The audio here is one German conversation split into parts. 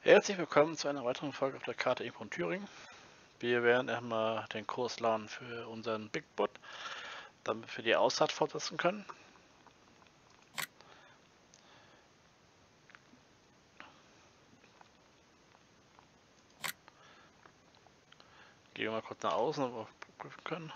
Herzlich willkommen zu einer weiteren Folge auf der Karte Impro Thüringen. Wir werden erstmal den Kurs laden für unseren Big Bot, damit wir die Ausfahrt fortsetzen können. Gehen wir mal kurz nach außen, ob wir prüfen können.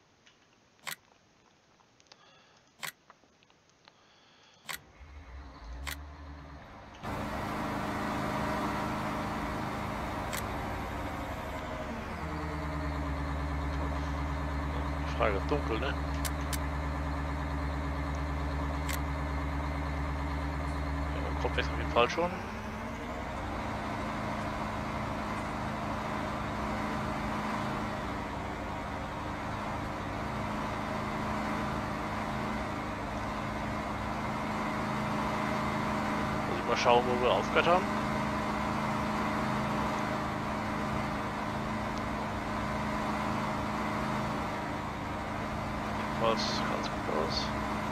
Die Frage ist dunkel, ne? Ja, Kopf ist auf jeden Fall schon. Muss ich mal schauen, wo wir aufgehört haben. Jedenfalls ganz gut aus.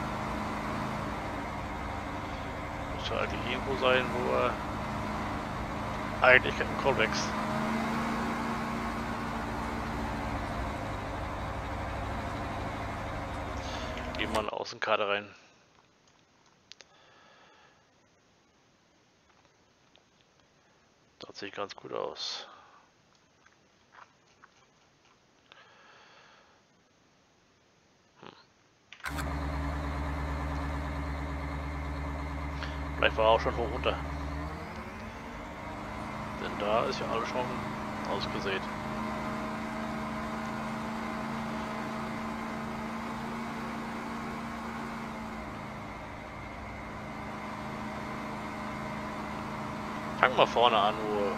Müsste eigentlich irgendwo sein, wo er eigentlich kein Callbacks. Gehen wir in die Außenkarte rein. Das sieht ganz gut aus. Vielleicht war er auch schon hoch runter. Denn da ist ja alles schon ausgesät. Fangen wir vorne an, wo...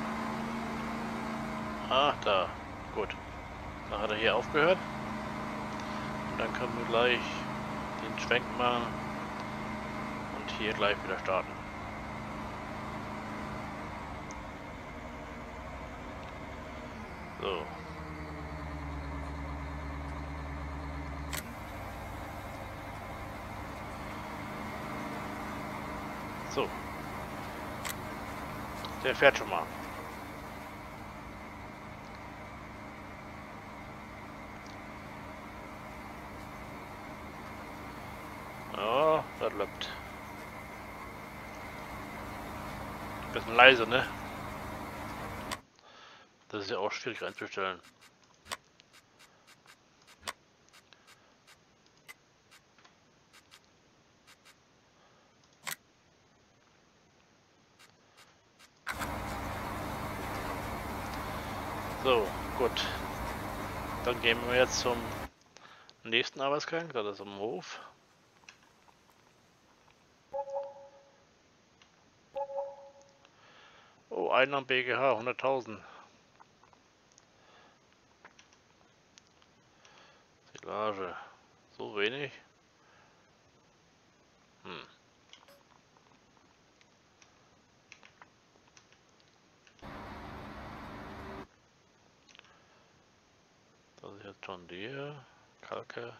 Ah, da. Gut. Da hat er hier aufgehört. Und dann können wir gleich den Schwenk machen und hier gleich wieder starten. So. So. Der fährt schon mal. Ja, das läuft. Bisschen leise, ne? Das ist ja auch schwierig einzustellen. So, gut. Dann gehen wir jetzt zum nächsten Arbeitsgang, das ist am Hof. Oh, Einnahmen BGH 100.000. Silage. So wenig? Hm. Das ist jetzt John Deere, Kalke.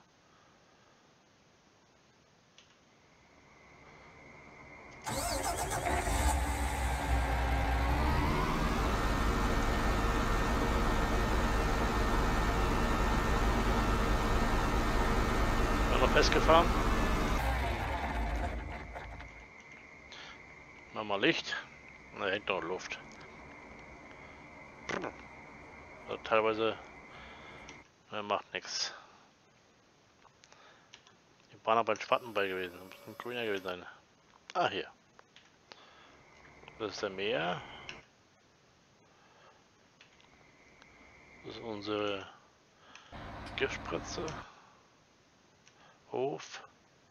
Noch festgefahren. Machen wir Licht. Da hängt noch Luft. Also teilweise macht nichts. Die waren aber ein Spaten bei gewesen. Das muss ein grüner gewesen sein. Ah, hier. Das ist der Meer. Das ist unsere Giftspritze. Hof.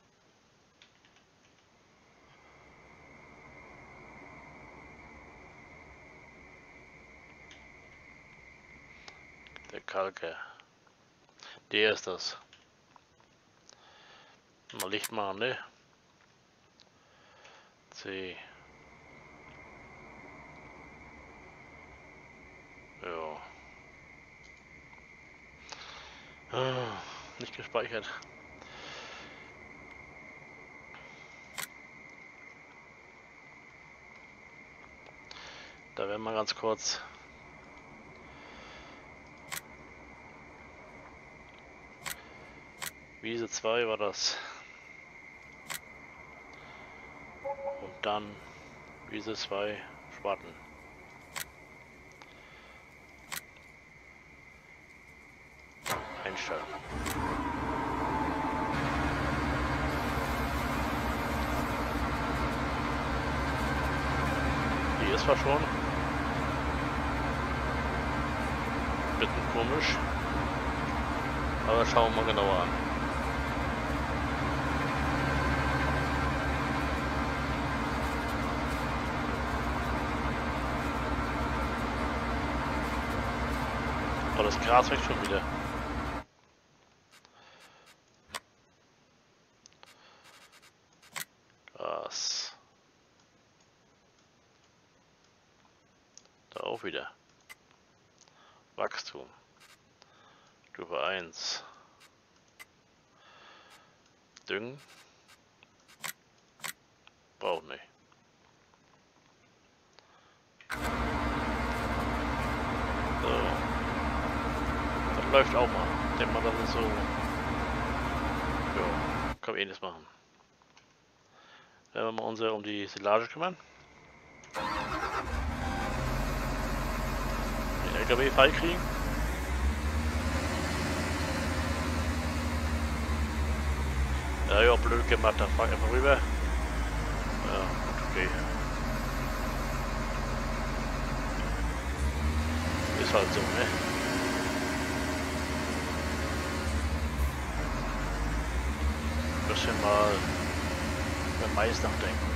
Der Kalke. Der ist das. Mal Licht machen, ne? C. Ja. Ah, nicht gespeichert. Moment mal ganz kurz. Wiese 2 war das. Und dann Wiese 2 Schwarten. Einstellen. Die ist zwar schon ein bisschen komisch, aber schauen wir mal genauer an. Oh, das Gras wächst schon wieder. Gras. Da auch wieder. Wachstum. Stufe 1. Düngen. Braucht nicht. So. Das läuft auch mal. Ich denke mal, das ist so. Ja, kann man eh nichts machen. Dann werden wir mal um die Silage kümmern. Den LKW frei kriegen. Ja, ja, blöd gemacht, da fahr ich einfach rüber. Ja, okay. Ist halt so, ne? Ein bisschen mal über Mais nachdenken.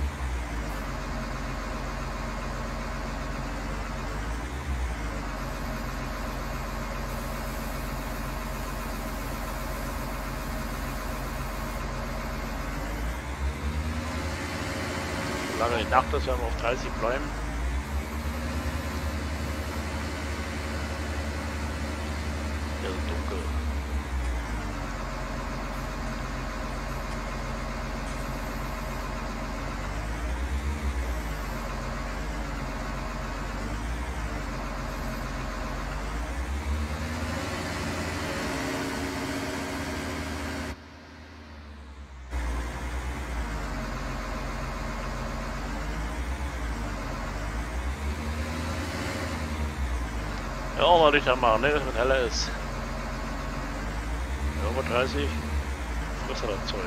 Solange die Nacht ist, werden wir auf 30 bleiben. Ja, so dunkel. Ja, auch mal Lichter machen, ne, dass es heller ist. Ja, über 30 frisst das Zeug.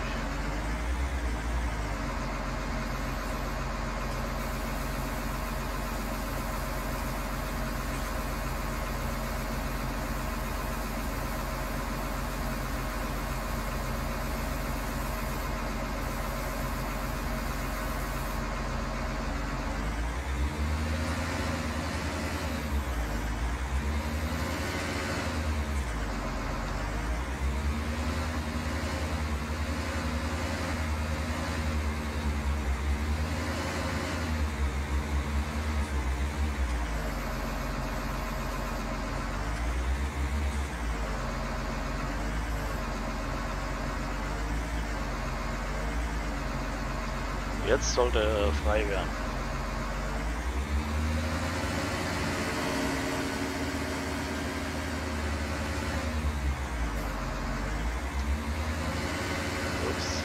Jetzt sollte er frei werden. Ups.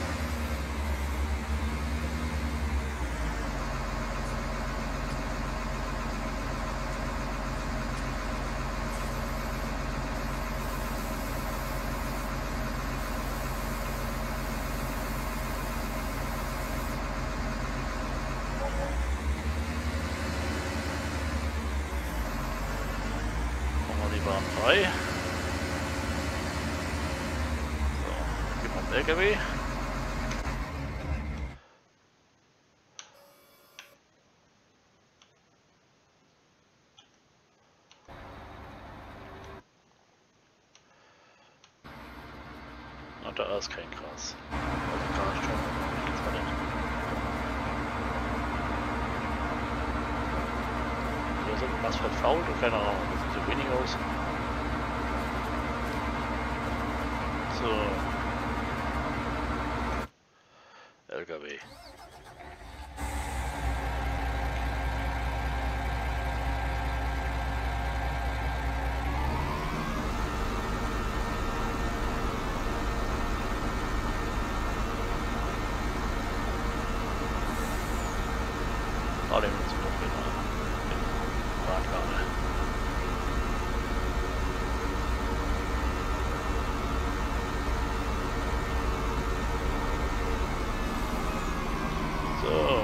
Die waren frei. So, gib mal den LKW. Und da ist kein Gras. Also gar nicht schon. Nichts mehr drin. Hier sind was verfault und keine Ahnung, das sieht so wenig aus. So. LKW. Oh, den zu dunkel. Radlader. So.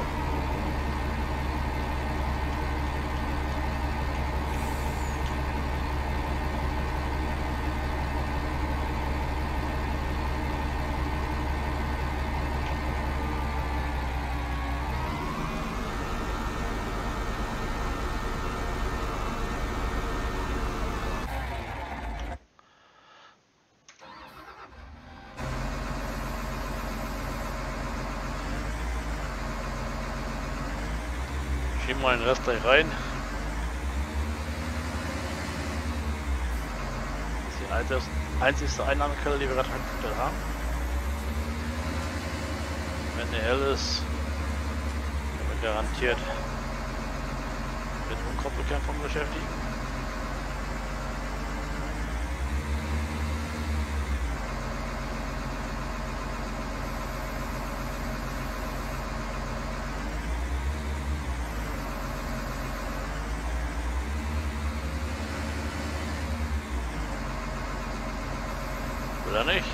Schieben wir den Rest gleich rein. Das ist die einzigste Einnahmequelle, die wir gerade aktuell haben. Wenn der hell ist, können wir garantiert mit Unkrautbekämpfung beschäftigen. Oder nicht?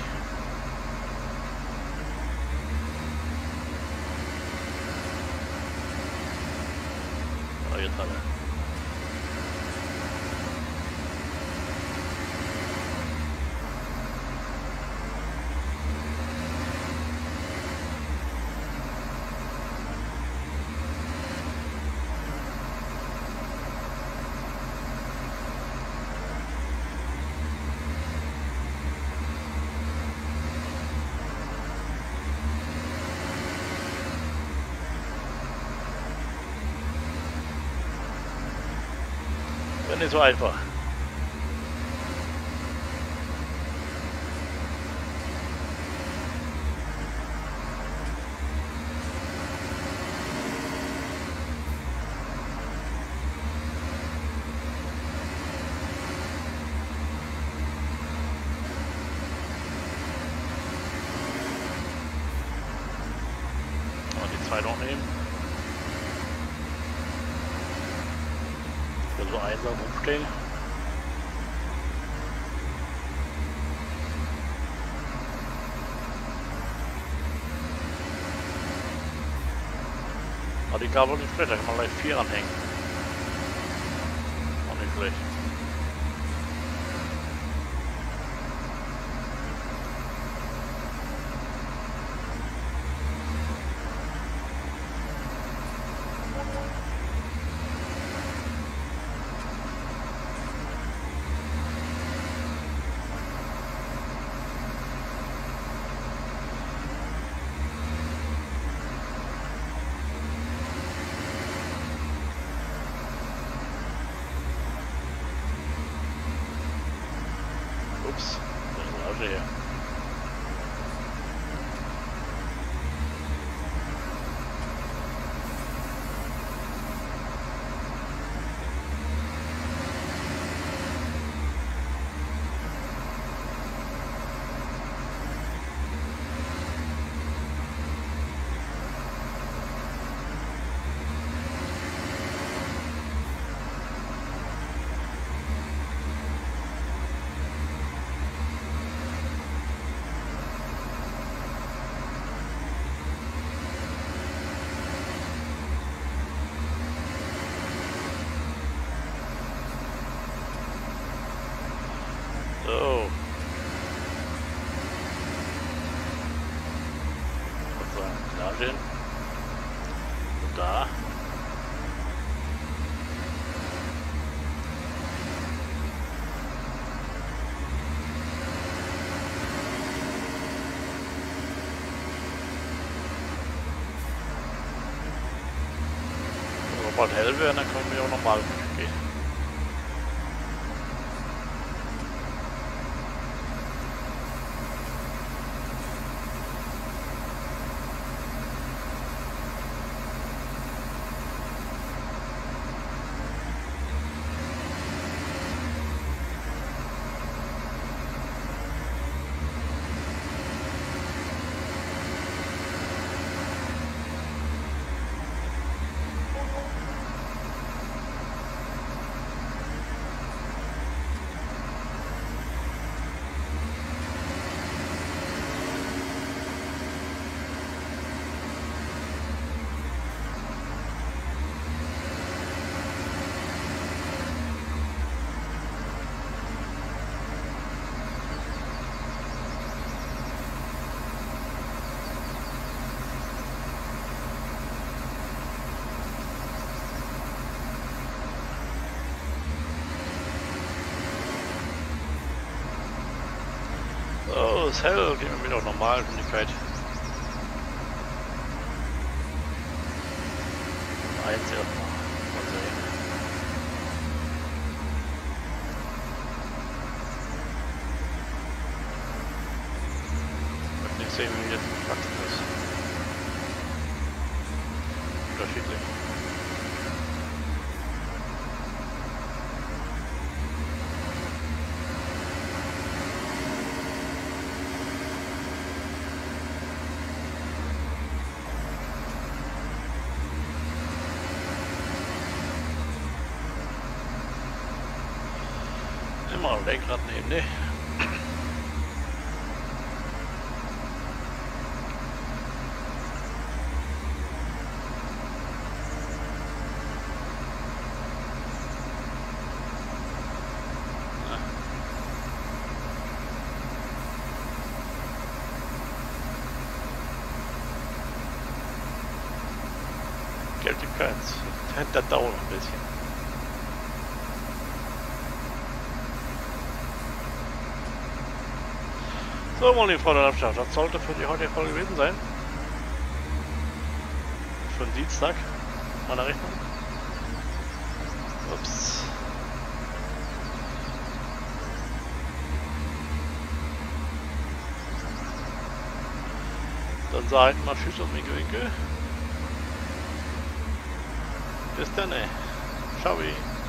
Oh, jetzt hat er. Ist nicht so einfach. Und die zwei noch nehmen. So einsam rumstehen. Aber die Gabel nicht schlecht, da kann man gleich 4 anhängen. Auch nicht schlecht. Ups, das ist auch hier. So. Sozusagen da stehen. Und da. Wenn wir bald hell werden, dann können wir auch normal gehen. Los, hell, gehen wir mit auf Normalgeschwindigkeit. 1 erstmal. Mal sehen. Ich möchte nicht sehen, wie jetzt gewachsen ist. Unterschiedlich. Immer Lenkrad nehmen, ne? Geld gibt keins. Das dauert noch ein bisschen. So, meine Freunde und Abstand, das sollte für die heutige Folge gewesen sein. Für den Dienstag, meiner Rechnung. Ups. Dann sage ich mal Tschüss und Winke Winke. Bis dann, ey. Ciao.